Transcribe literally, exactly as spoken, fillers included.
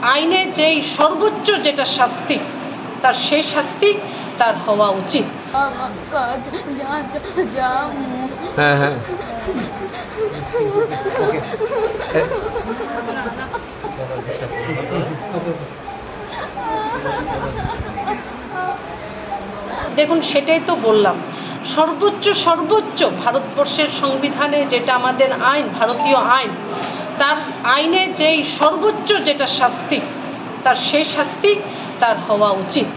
আইনে যেই সর্বোচ্চ যেটা শাস্তি, তার সেই শাস্তি তার হওয়া উচিত। হ্যাঁ হ্যাঁ দেখুন, সেটাই তো বললাম, সর্বোচ্চ সর্বোচ্চ ভারতবর্ষের সংবিধানে যেটা আমাদের আইন, ভারতীয় আইন, তার আইনে যেই সর্বোচ্চ যেটা শাস্তি, তার সেই শাস্তি তার হওয়া উচিত।